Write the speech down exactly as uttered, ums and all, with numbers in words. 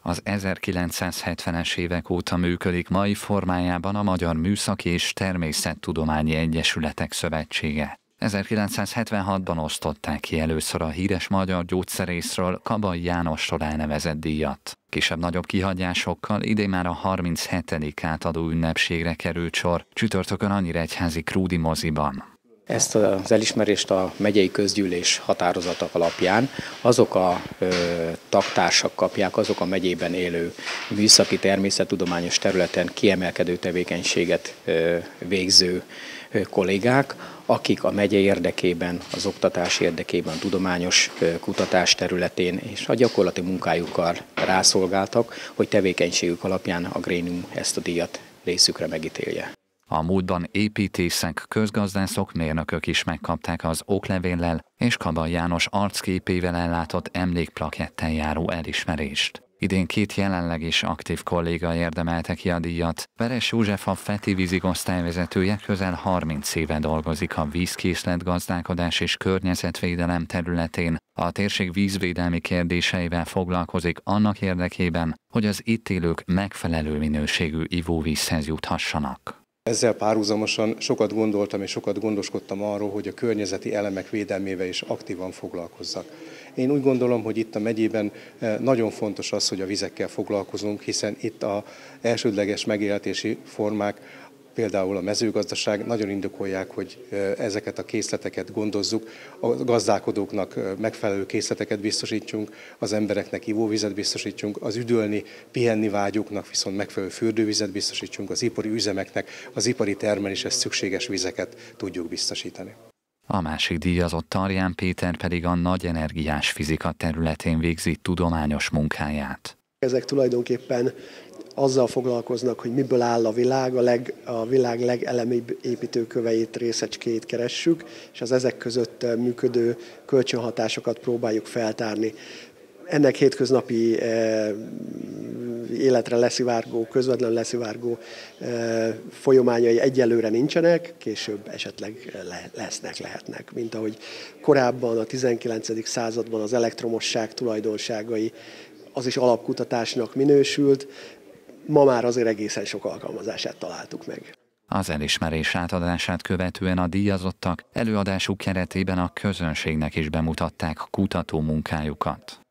Az ezerkilencszázhetvenes évek óta működik mai formájában a Magyar Műszaki és Természettudományi Egyesületek Szövetsége. ezerkilencszázhetvenhatban osztották ki először a híres magyar gyógyszerészről, Kabay Jánostól elnevezett díjat. Kisebb-nagyobb kihagyásokkal idén már a harminchetedik átadó ünnepségre került sor, csütörtökön a Nyíregyházi Krúdi moziban. Ezt az elismerést a megyei közgyűlés határozata alapján azok a ö, tagtársak kapják, azok a megyében élő műszaki természettudományos területen kiemelkedő tevékenységet ö, végző ö, kollégák, akik a megye érdekében, az oktatás érdekében, a tudományos ö, kutatás területén és a gyakorlati munkájukkal rászolgáltak, hogy tevékenységük alapján a grémium ezt a díjat részükre megítélje. A múltban építészek, közgazdászok, mérnökök is megkapták az oklevéllel és Kabay János arcképével ellátott emlékplakettel járó elismerést. Idén két jelenleg is aktív kolléga érdemelte ki a díjat. Veres József, a Feti vízigosztályvezetője közel harminc éve dolgozik a vízkészletgazdálkodás és környezetvédelem területén. A térség vízvédelmi kérdéseivel foglalkozik annak érdekében, hogy az itt élők megfelelő minőségű ivóvízhez juthassanak. Ezzel párhuzamosan sokat gondoltam és sokat gondoskodtam arról, hogy a környezeti elemek védelmével is aktívan foglalkozzak. Én úgy gondolom, hogy itt a megyében nagyon fontos az, hogy a vizekkel foglalkozunk, hiszen itt az elsődleges megélhetési formák, például a mezőgazdaság nagyon indokolják, hogy ezeket a készleteket gondozzuk, a gazdálkodóknak megfelelő készleteket biztosítsunk, az embereknek ivóvizet biztosítsunk, az üdülni, pihenni vágyóknak viszont megfelelő fürdővizet biztosítsunk, az ipari üzemeknek, az ipari termeléshez szükséges vizeket tudjuk biztosítani. A másik díjazott Tarján Péter pedig a nagy energiás fizika területén végzi tudományos munkáját. Ezek tulajdonképpen azzal foglalkoznak, hogy miből áll a világ, a, leg, a világ legelemibb építőköveit, részecskéit keressük, és az ezek között működő kölcsönhatásokat próbáljuk feltárni. Ennek hétköznapi eh, életre leszivárgó, közvetlen leszivárgó eh, folyamányai egyelőre nincsenek, később esetleg le, lesznek, lehetnek. Mint ahogy korábban a tizenkilencedik században az elektromosság tulajdonságai, az is alapkutatásnak minősült, ma már azért egészen sok alkalmazását találtuk meg. Az elismerés átadását követően a díjazottak előadásuk keretében a közönségnek is bemutatták kutató munkájukat.